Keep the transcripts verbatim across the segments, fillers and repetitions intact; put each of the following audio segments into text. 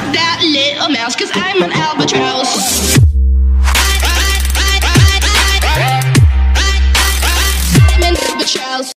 that little mouse, 'cause I'm an albatross. I'm an albatross.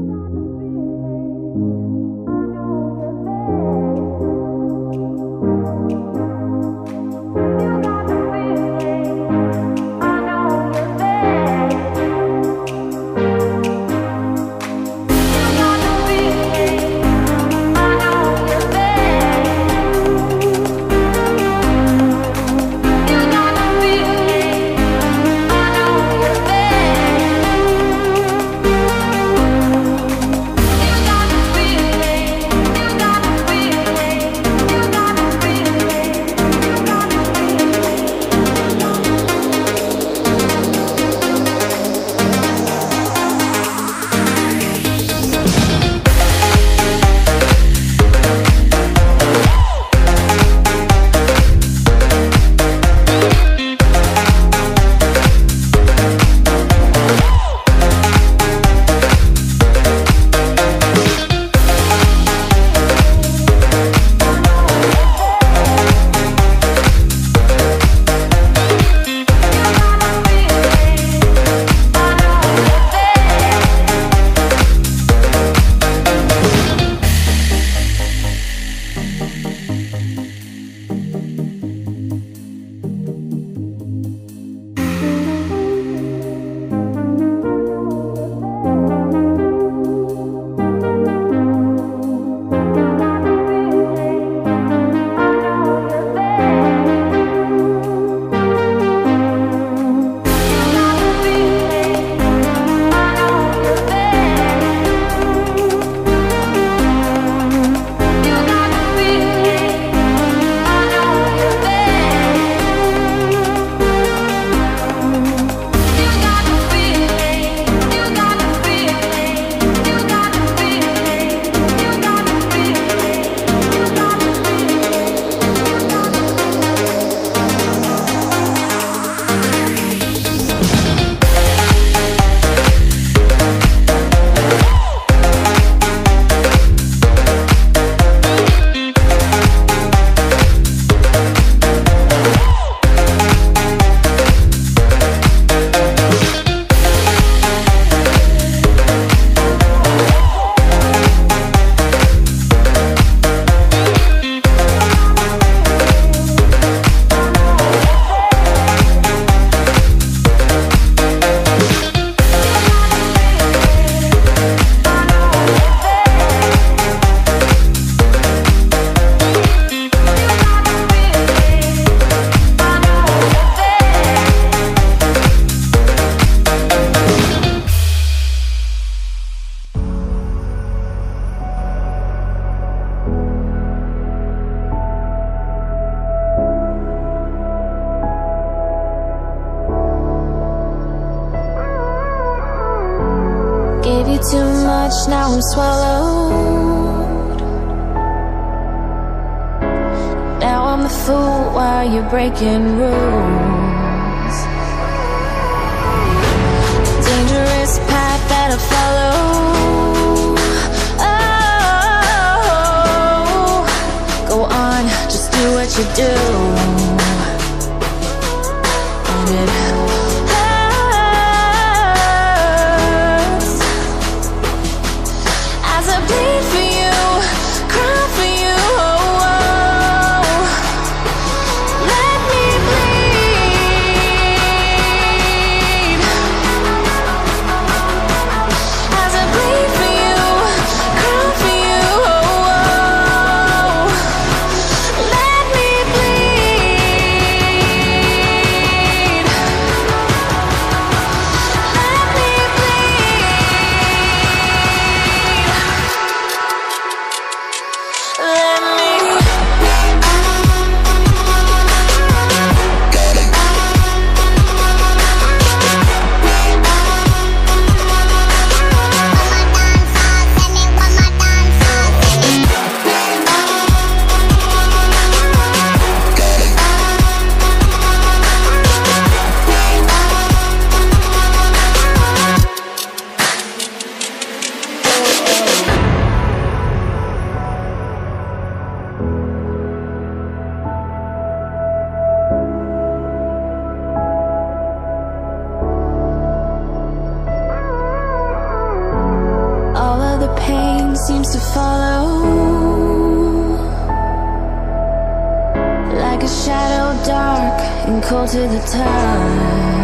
Gave you too much, now I'm swallowed. Now I'm the fool while you're breaking rules. Dangerous path that I follow. Oh, go on, just do what you do. And it bleed for you, cry for you, oh, oh. Let me bleed. As I bleed for you, cry for you, oh, oh. Let me bleed. seems to follow, like a shadow dark and cold to the touch.